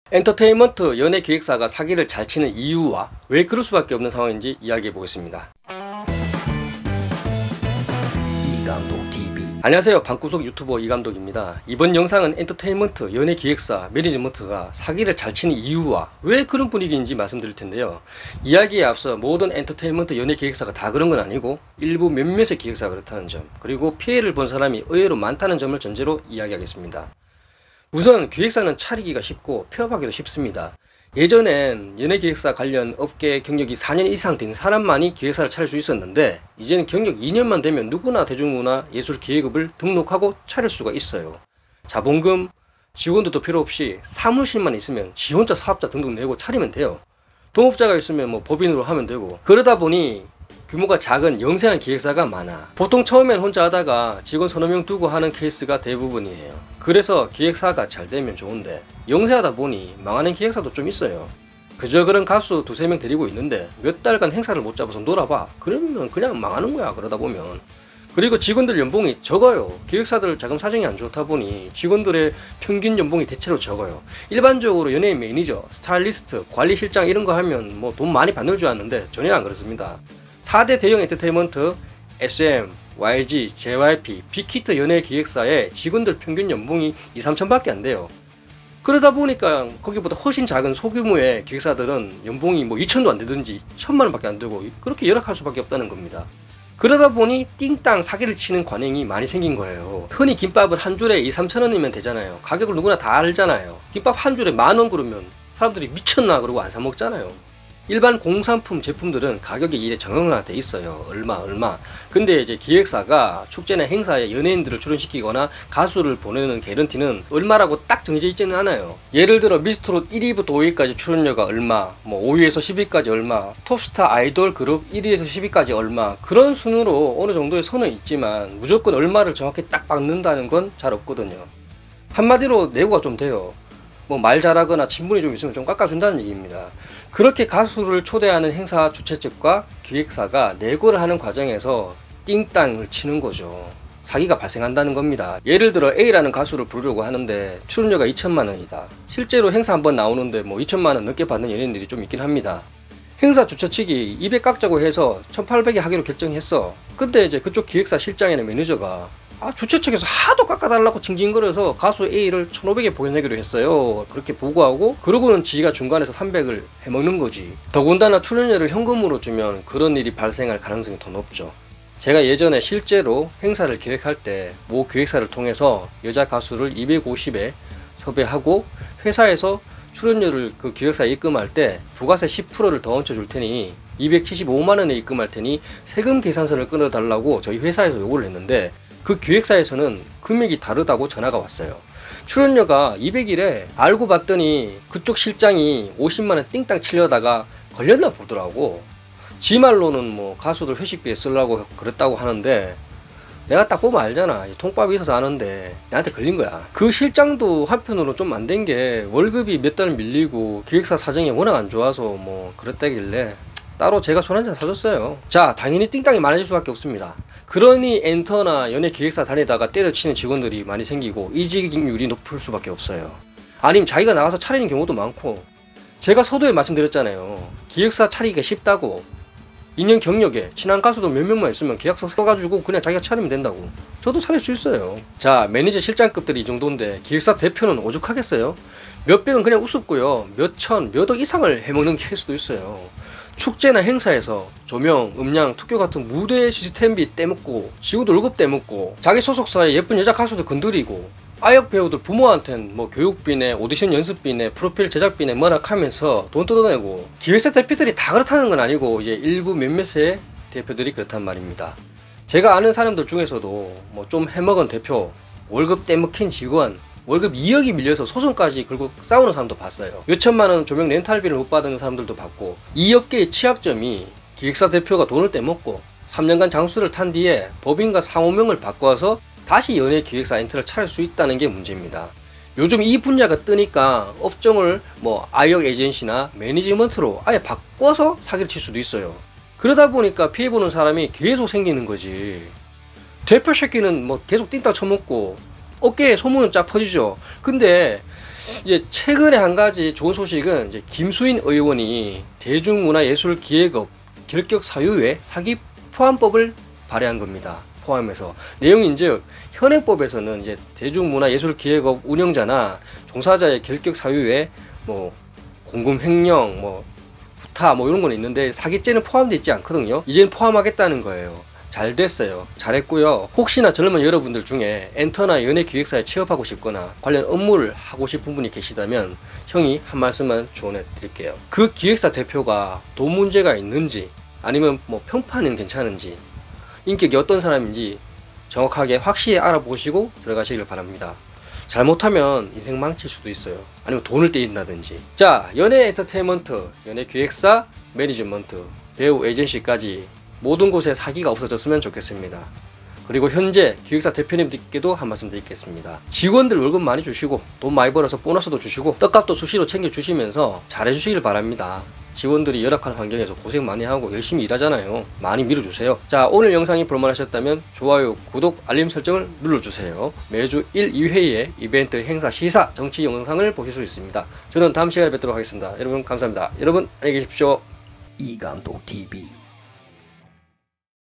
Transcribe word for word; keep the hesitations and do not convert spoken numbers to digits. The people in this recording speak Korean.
엔터테인먼트 연예기획사가 사기를 잘 치는 이유와 왜 그럴 수밖에 없는 상황인지 이야기해 보겠습니다. 이감독티비. 안녕하세요. 방구석 유튜버 이감독입니다. 이번 영상은 엔터테인먼트 연예기획사 매니지먼트가 사기를 잘 치는 이유와 왜 그런 분위기인지 말씀드릴 텐데요. 이야기에 앞서 모든 엔터테인먼트 연예기획사가 다 그런 건 아니고 일부 몇몇의 기획사가 그렇다는 점, 그리고 피해를 본 사람이 의외로 많다는 점을 전제로 이야기하겠습니다. 우선 기획사는 차리기가 쉽고 폐업하기도 쉽습니다. 예전엔 연예기획사 관련 업계 경력이 사 년 이상 된 사람만이 기획사를 차릴 수 있었는데, 이제는 경력 이 년만 되면 누구나 대중문화 예술 기획업을 등록하고 차릴 수가 있어요. 자본금, 직원들도 필요 없이 사무실만 있으면 지 혼자 사업자 등록 내고 차리면 돼요. 동업자가 있으면 뭐 법인으로 하면 되고, 그러다 보니 규모가 작은 영세한 기획사가 많아. 보통 처음엔 혼자 하다가 직원 서너 명 두고 하는 케이스가 대부분이에요. 그래서 기획사가 잘 되면 좋은데 영세하다 보니 망하는 기획사도 좀 있어요. 그저 그런 가수 두세 명 데리고 있는데 몇 달간 행사를 못 잡아서 놀아봐. 그러면 그냥 망하는 거야, 그러다 보면. 그리고 직원들 연봉이 적어요. 기획사들 자금 사정이 안 좋다 보니 직원들의 평균 연봉이 대체로 적어요. 일반적으로 연예인 매니저, 스타일리스트, 관리실장 이런 거 하면 뭐 돈 많이 받는 줄 아는데 전혀 안 그렇습니다. 사 대 대형 엔터테인먼트 에스엠, 와이지, 제이와이피, 빅히트 연예기획사의 직원들 평균 연봉이 이, 삼천 밖에 안 돼요. 그러다 보니까 거기보다 훨씬 작은 소규모의 기획사들은 연봉이 뭐 이천도 안 되든지 천만 원 밖에 안 되고 그렇게 열악할 수밖에 없다는 겁니다. 그러다 보니 띵땅 사기를 치는 관행이 많이 생긴 거예요. 흔히 김밥은 한 줄에 이, 삼천 원이면 되잖아요. 가격을 누구나 다 알잖아요. 김밥 한 줄에 만 원 그러면 사람들이 미쳤나 그러고 안 사 먹잖아요. 일반 공산품 제품들은 가격이 이래 정형화돼 있어요. 얼마 얼마. 근데 이제 기획사가 축제나 행사에 연예인들을 출연시키거나 가수를 보내는 개런티는 얼마라고 딱 정해져 있지는 않아요. 예를 들어 미스트롯 일 위부터 오 위까지 출연료가 얼마, 뭐 오 위에서 십 위까지 얼마, 톱스타 아이돌 그룹 일 위에서 십 위까지 얼마, 그런 순으로 어느 정도의 선은 있지만 무조건 얼마를 정확히 딱 박는다는 건 잘 없거든요. 한마디로 내고가 좀 돼요. 뭐 말 잘하거나 친분이 좀 있으면 좀 깎아준다는 얘기입니다. 그렇게 가수를 초대하는 행사 주최 측과 기획사가 내고를 하는 과정에서 띵땅을 치는 거죠. 사기가 발생한다는 겁니다. 예를 들어 A라는 가수를 부르려고 하는데 출연료가 이천만 원이다. 실제로 행사 한번 나오는데 뭐 이천만 원 넘게 받는 연예인들이 좀 있긴 합니다. 행사 주최 측이 이백 깎자고 해서 천팔백에 하기로 결정했어. 근데 이제 그쪽 기획사 실장이나 매니저가 아, 주최 측에서 하도 깎아달라고 징징거려서 가수 A를 천오백에 보내기로 했어요. 그렇게 보고하고 그러고는 지가 중간에서 삼백을 해먹는 거지. 더군다나 출연료를 현금으로 주면 그런 일이 발생할 가능성이 더 높죠. 제가 예전에 실제로 행사를 기획할 때 모 기획사를 통해서 여자 가수를 이백오십에 섭외하고 회사에서 출연료를 그 기획사에 입금할 때 부가세 십 퍼센트를 더 얹혀줄 테니 이백칠십오만 원에 입금할 테니 세금 계산서를 끊어달라고 저희 회사에서 요구를 했는데, 그 기획사에서는 금액이 다르다고 전화가 왔어요. 출연료가 이백이래. 알고 봤더니 그쪽 실장이 오십만 원 띵땅 치려다가 걸렸나 보더라고. 지 말로는 뭐 가수들 회식비에 쓰려고 그랬다고 하는데, 내가 딱 보면 알잖아. 통밥이 있어서 아는데 나한테 걸린 거야. 그 실장도 한편으로 좀 안 된 게 월급이 몇 달 밀리고 기획사 사정이 워낙 안 좋아서 뭐 그랬다길래 따로 제가 손 한잔 사줬어요. 자, 당연히 띵땅이 많아질 수밖에 없습니다. 그러니 엔터나 연예 기획사 다니다가 때려치는 직원들이 많이 생기고 이직률이 높을 수밖에 없어요. 아니면 자기가 나가서 차리는 경우도 많고, 제가 서두에 말씀드렸잖아요. 기획사 차리기가 쉽다고. 이 년 경력에 친한 가수도 몇 명만 있으면 계약서 써가지고 그냥 자기가 차리면 된다고. 저도 차릴 수 있어요. 자, 매니저 실장급들이 이 정도인데 기획사 대표는 오죽하겠어요? 몇백은 그냥 우습고요. 몇천, 몇억 이상을 해먹는 케이스도 있어요. 축제나 행사에서 조명, 음량, 투표 같은 무대 시스템비 떼먹고, 직원들 월급 떼먹고, 자기 소속사에 예쁜 여자 가수들 건드리고, 아역 배우들 부모한텐 뭐 교육비네, 오디션 연습비네, 프로필 제작비네 뭐라 하면서 돈 뜯어내고. 기획사 대표들이 다 그렇다는 건 아니고 이제 일부 몇몇의 대표들이 그렇단 말입니다. 제가 아는 사람들 중에서도 뭐 좀 해먹은 대표, 월급 떼먹힌 직원, 월급 이억이 밀려서 소송까지 걸고 싸우는 사람도 봤어요. 몇천만 원 조명 렌탈비를 못 받은 사람들도 봤고, 이 업계의 취약점이 기획사 대표가 돈을 떼먹고 삼 년간 장수를 탄 뒤에 법인과 상호명을 바꿔서 다시 연예 기획사 엔터를 차릴 수 있다는 게 문제입니다. 요즘 이 분야가 뜨니까 업종을 뭐 아역 에이전시나 매니지먼트로 아예 바꿔서 사기를 칠 수도 있어요. 그러다 보니까 피해보는 사람이 계속 생기는 거지. 대표 새끼는 뭐 계속 띵땅 쳐먹고 어깨에 소문은 쫙 퍼지죠. 근데 이제 최근에 한 가지 좋은 소식은 이제 김수인 의원이 대중문화예술기획업 결격 사유에 사기 포함법을 발의한 겁니다. 포함해서 내용인즉 현행법에서는 이제 대중문화예술기획업 운영자나 종사자의 결격 사유에 뭐 공금 횡령, 뭐 부타 뭐 이런 건 있는데 사기죄는 포함되어 있지 않거든요. 이제는 포함하겠다는 거예요. 잘 됐어요. 잘했고요. 혹시나 젊은 여러분들 중에 엔터나 연예기획사에 취업하고 싶거나 관련 업무를 하고 싶은 분이 계시다면 형이 한 말씀만 조언해 드릴게요. 그 기획사 대표가 돈 문제가 있는지 아니면 뭐 평판은 괜찮은지 인격이 어떤 사람인지 정확하게 확실히 알아보시고 들어가시길 바랍니다. 잘못하면 인생 망칠 수도 있어요. 아니면 돈을 떼인다든지. 자, 연예 엔터테인먼트, 연예 기획사, 매니지먼트, 배우 에이전시까지 모든 곳에 사기가 없어졌으면 좋겠습니다. 그리고 현재 기획사 대표님들께도 한 말씀 드리겠습니다. 직원들 월급 많이 주시고 돈 많이 벌어서 보너스도 주시고 떡값도 수시로 챙겨주시면서 잘해주시길 바랍니다. 직원들이 열악한 환경에서 고생 많이 하고 열심히 일하잖아요. 많이 밀어주세요. 자, 오늘 영상이 볼만하셨다면 좋아요, 구독, 알림 설정을 눌러주세요. 매주 일, 이 회의 이벤트, 행사, 시사, 정치 영상을 보실 수 있습니다. 저는 다음 시간에 뵙도록 하겠습니다. 여러분 감사합니다. 여러분 안녕히 계십시오. 이감독티비